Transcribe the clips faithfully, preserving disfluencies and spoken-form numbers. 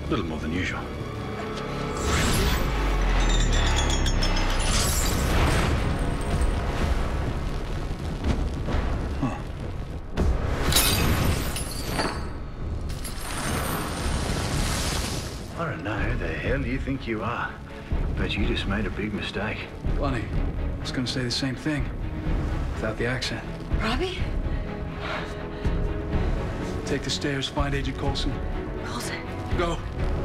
A little more than usual. Huh. I don't know who the hell you think you are, but you just made a big mistake. Funny. I was gonna say the same thing, without the accent. Robbie? Take the stairs, find Agent Coulson. Coulson? Go.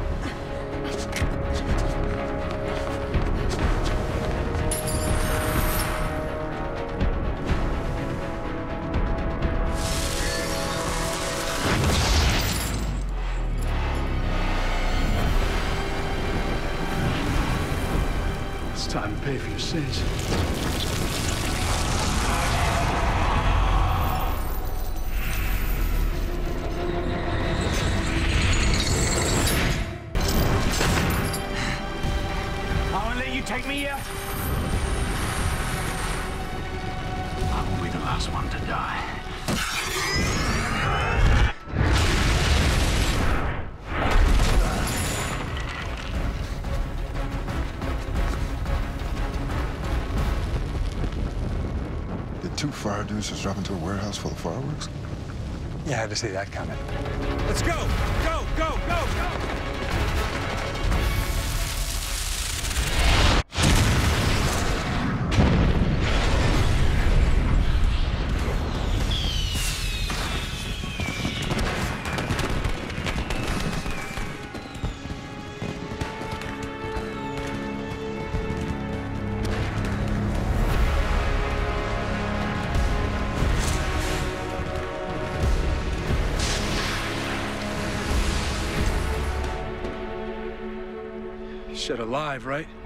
It's time to pay for your sins. Take me yet? I will be the last one to die. Did two fire dudes just drop into a warehouse full of fireworks? You had to see that coming. Let's go! Go, go, go, go! Said alive, right?